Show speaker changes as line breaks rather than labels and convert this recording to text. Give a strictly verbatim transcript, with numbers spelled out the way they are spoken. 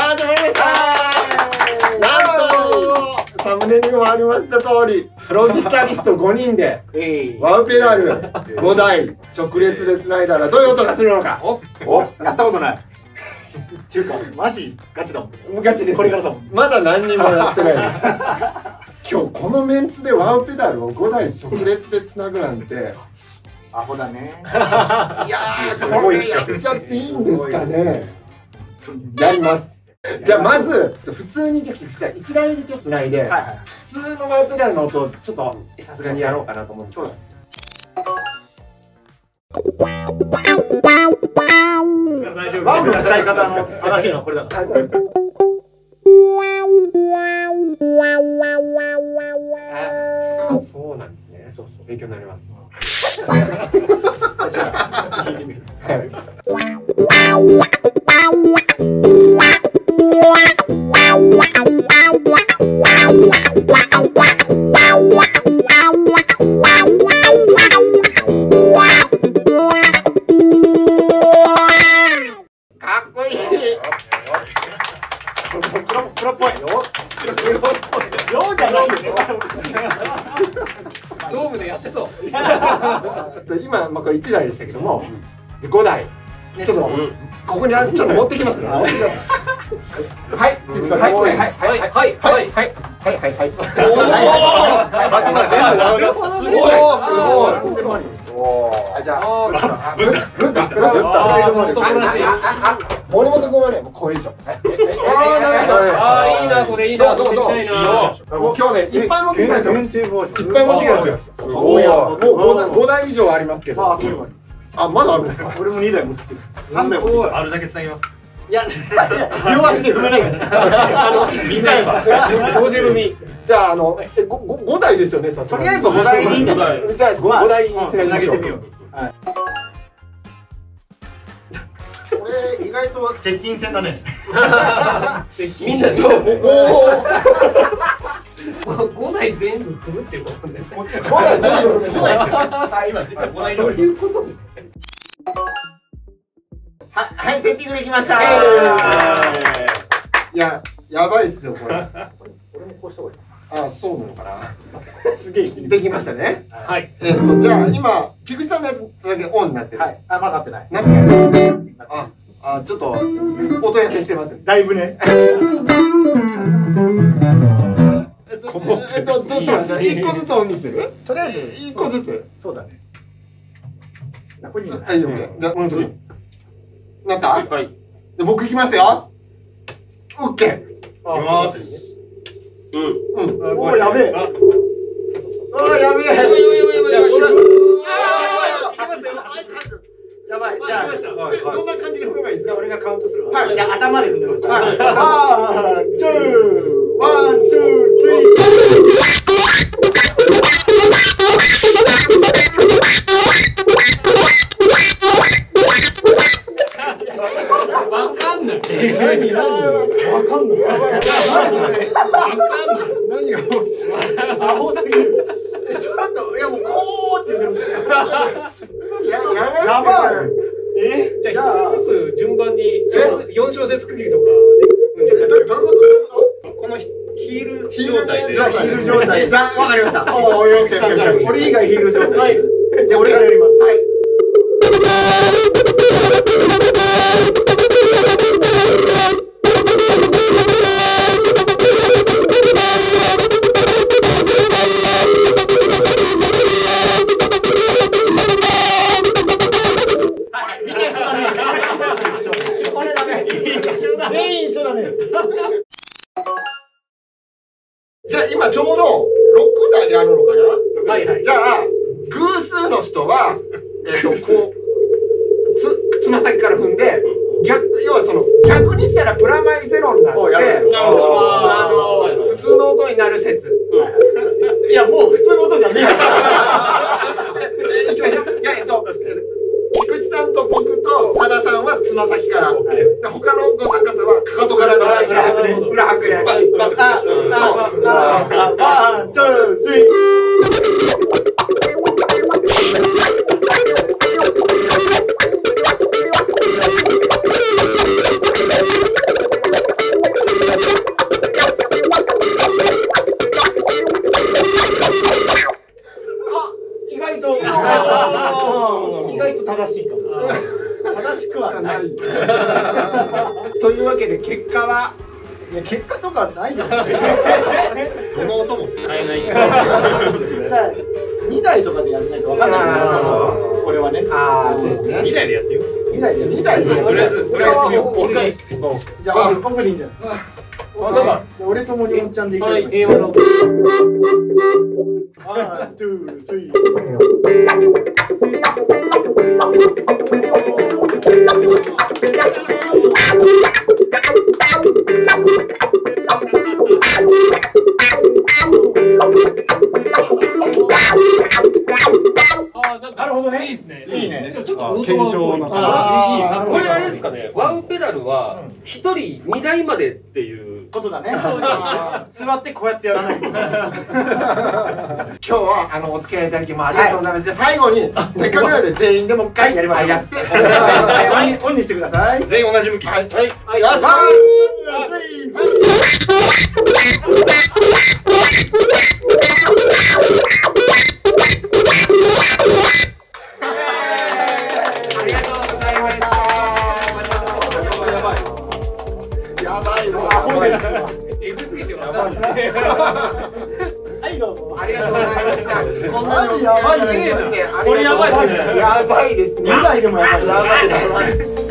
始まりました。なんとサムネにもありました通り、プロギタリストごにんでワウペダルごだい直列でつないだらどういう音がするのか。
お、やったことない。っていうかマジガチだもん。
ガチです。
これからだもん。
まだ何人もやってないです。今日このメンツでワウペダルをごだい直列でつなぐなんて
アホだね。
いやー、これやっちゃっていいんですかね。やります。じゃあまず普通にじゃあ聞きたい一台でちょっとつないで、普通のワウペダルの音をちょっとさすがにやろうかなと思うんですけど。
大丈夫。ワウの使い方の正しいのはこれだから。
そうなんですね。そうそう、勉強になります。
じゃあ聞いてみる。
はい。かっこいい。
プロっぽいよ。プロっぽい。ようじゃないよ。
ドームでやってそう。
今まあこれいちだいでしたけども、ごだいちょっとここにちょっと持ってきますね。はい、はい、はい、はい、はい、はい、はい、はい、はい、はい、はい、すごい、すごい。じゃあ、ぶった、ぶった、ぶった。森本君はね、もうこれ以上。
ああ、いいな、それいいな。
どうどうどう。もう今日ね、いっぱい持ってきたんですよ。いっぱい持ってきたんですよ。もうごだい以上ありますけど。あ、まだあるんですか。
俺もにだい持ってきてる。さんだい持ってきてる。あるだけつなぎます。いや、両足で踏めないから。あの、みんな同時踏み。
じゃあ、あの、え、ご、ご、ごだいですよね、さ。
とりあえずごだいでいいんだ。
じゃあ、ごだいにつなげてみよう。
はい。これ、意外と接近戦だね。
みんな、そう、ごだい全部踏むってことね。
ごだい全部踏む。
ごだいですよ。はい、今、絶対ごだいどういうこと。
はい、はい、セッティングできました。いや、やばいっすよ、これ。
俺もこうした方がいい。
あ、そうなのかな。
すげえ
できましたね。
はい。
えっと、じゃあ、今、菊池さんのやつだけオンになってる。
はい。あ、まだなってない。
なってない。あ、あ、ちょっと、音痩せしてます。
だいぶね。
えっと、えっと、どうしましょう。一個ずつオンにする。
とりあえず、
一個ずつ。
そうだね。これいいよね。
はい、オッケー。じゃあ、オンする。なった。
はい。
僕いきますよ。オッケー。
いきます。
うん。
うん。
おお、やべえ。ああ、やべえ。
やばいやばいやばいやばい。
やばい。じゃあ、
どんな感じで踏めばいいですか。
俺がカウントするわ。
はい。
じゃあ、頭で踏んでます。
はい。
ワン、ツー、ワン、ツー、スリー。
わかんない。
何何
わかんない。
わかんない。
何が起きた。
アホすぎる。ちょっと、いやもう、こーって言ってる。
やばい。
え、
じゃあ一つずつ順番によん小節区切りとか
どういうこと？
このヒール
ヒール
状態で。
じゃあヒール状態。じゃあわかりました。おお、よしよしよしよし。
俺以外ヒール状態。
はい。
で、俺からやります。はい。全員一緒だね。
じゃあ今ちょうどろくだいあるのかな。
はいはい。
じゃあ偶数の人はえっとこうつつま先から踏んで逆要はその逆にしたらプラマイゼロになってあの普通の音になる説。
いやもう普通の音じゃねえから。
いきましょう。じゃあえっと菊池さんと僕と佐田さんはつま先から、他のご三方はかかとから裏拍で裏拍で。ワン、ツー、スリー。
意外と意外と正しいかも。正しくはない。
というわけで結果は、
いや結果とかないよ。
どの音も使えない。
にだいとかでやらないとわかんないから。これはね。
ああ、そうですね。
にだいでやってみます。
にだいで。
にだいで。
とりあえずとりあえず見よう。一回。
じゃあ僕でいいんじゃない。
あ、だから。
俺と森本ちゃんでいく。はい、
平和の。
ワン、ツー、スリー。なるほどね。いいですね。いいね。ちょっと
検証の。これあれですかね。ワウペダルは一人二台までっていう
ことだね。座ってこうやってやらないと。今日
はあのお付き合いいただきもありがとうございます。じゃあ最後にせっかくなので全員でもう一回やりましょう。やって。
オンにしてください。
全員同じ向き。はい。はい。
よし。
はい、どうも。
ありがとうございました。こんなに
やばいね。
これやばいですね。
やばいですね。
にだいでもやばい。
やばいです。